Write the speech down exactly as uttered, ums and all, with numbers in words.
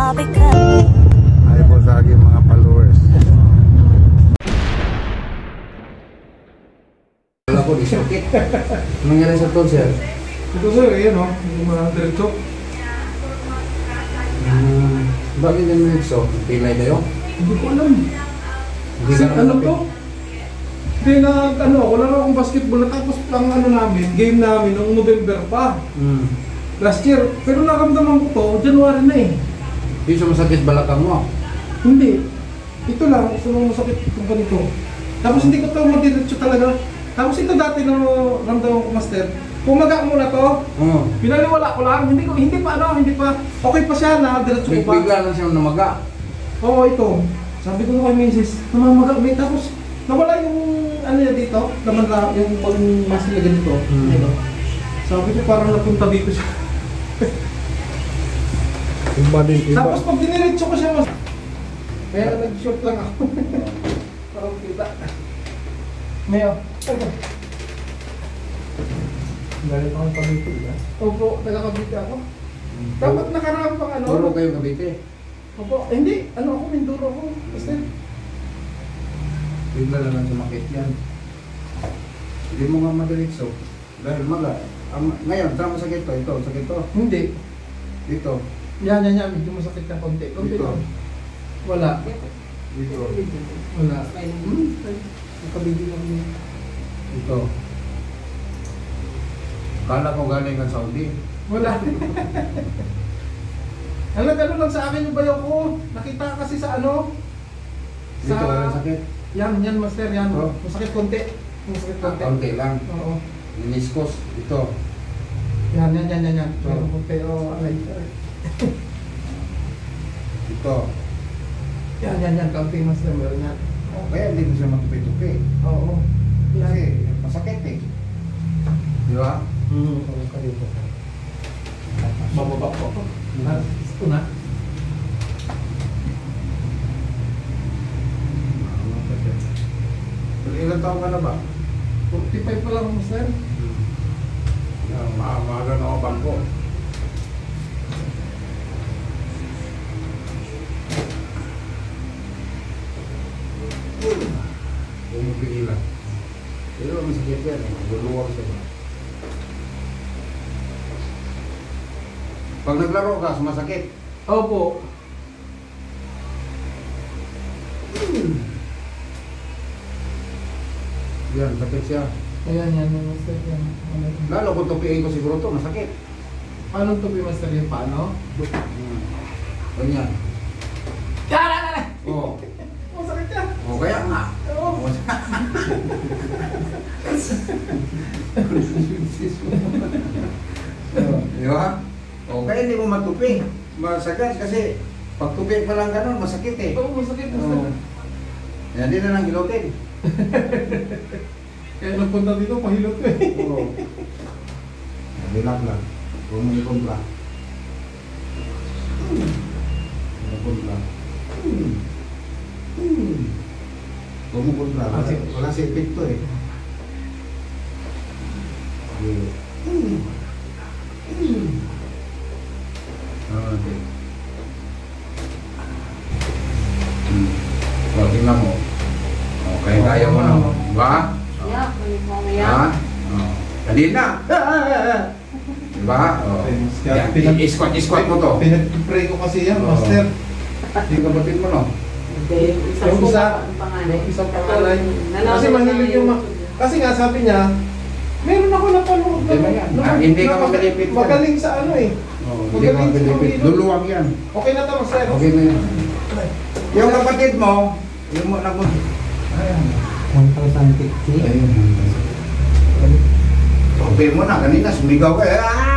all because Ay po sa aking mga followers. Wala ko, di sakit. Anong nangyari sa tol, sir? Ito sir, ayan o, yung mga diretso. Hmm, bakit yung diretso? Pilay kayo? Hindi ko alam. Hindi Kasi ka ano naman to? Hindi na, ano, wala na akong basketball. Natapos lang ano namin, game namin, noong November pa. Hmm. Last year. Pero nakamdaman ko to, January na eh. Di sumasakit balakang mo? Hindi. Ito lang, ito lang masakit itong ganito. Tapos hindi ko ito madiretso talaga. Tapos ito dati na ramdaman ko, master. Pumaga muna to. Oo. Pinaliwala ko lang. Hindi ko, hindi pa ano, hindi pa. Okay pa siya na, diretso ko pa. Bigla lang siyang namaga. Oo, ito. Sabi ko kay Missus, namamaga may tapos nawala yung ano niya dito, naman na yung pag mas niya ganito. Hmm. Ito. Sabi ko parang napunta dito siya. Iba din, iba. Tapos pag diniretso ko siya mas... Kaya nag-short lang ako. Parang kita. Mayo. Galit akong Cavite, ba? Opo, taga-Cavite ako. Dapat nakaraan pang ano? Turo kayo Cavite. Opo, eh, hindi. Ano ako, Mindoro ako. Basta. Bigla lang lang sumakit yan. Hindi mo nga madiretso. Dahil maga. Ang, ngayon, saan masakit to? Ito, sakit to. Hindi. Dito. Yan, yan, yan. Medyo masakit ng konti. Konti Dito. lang. Wala. Dito. Wala. Hmm? Nakabili lang niya. Dito. Kala ko galing ka Saudi. Wala. Alam, gano'n lang sa akin yung bayaw ko. Nakita kasi sa ano? Dito Sa... wala sakit. Yan, yan, master. Yan. Oh. Masakit konti. Masakit konti. Konti lang. Oo. Meniscus. Ito. Yan, yan, yan, yan. yan. Oh. Meron konti. Oo, alay. alay. Ito. Yan, yan, yan. Kaunti, master. Meron yan. O, kaya hindi ko siya matupi-tupi. Oo. Yan. Kasi masakit eh. Di ba? Hmm. Oo, kayo po. Bababa po ako. Ah, gusto na. Pero ilang taon ka na ba? forty-five pa lang, master. Yeah, maaga na ako bangko. Huwag mo pigilan. Pero masakit yan. Guluwag siya ba? Pag naglaro ka, sumasakit. Opo. Yan, sakit siya. Ayan, yan, yan, master. Yan. Ano yun? Lalo kung tupiin ko siguro to, masakit. Paano ito, master, yung paano? Hmm. Ganyan. Kala! Oo. Masakit yan! O kaya nga. Oo. Di ba? O kaya hindi mo matupi. Masakit kasi pag tupi pa lang ganun, masakit eh. Oo, masakit, Oo. master. Yan din na lang gilotin. Kaya nagpunta dito, pahilot ko eh. Oo. Relax lang. Huwag mo ikumpla. Ikumpla. Huwag mo kumpla. Wala, wala si epekto eh. Okay. O, tingnan mo. Okay, kaya mo na. Diba? Yeah, kulit mo Ha? yan. Oh. Kanina. Diba? Oh. Yan, i-squat-squat mo to. Pinag-pray ko kasi yan, Oo. master. Yung kapatid mo, no? Hindi, isang Yung isa, ang pangalan. yung isang pangalan. Nanonood Kasi mahilig na yung ma- Kasi nga sabi niya, meron ako napanood Hindi ba yan? Ah, hindi ka magalipit yan. Magaling sa ano eh. Oh, hindi ka mapilipit. Luluwag yan. Okay na to, master. Okay na yan. Yung kapatid mo, yung mo nag ayan. one thousand fifty. Ayun. Okay mo na, kanina sumigaw ka. Ah!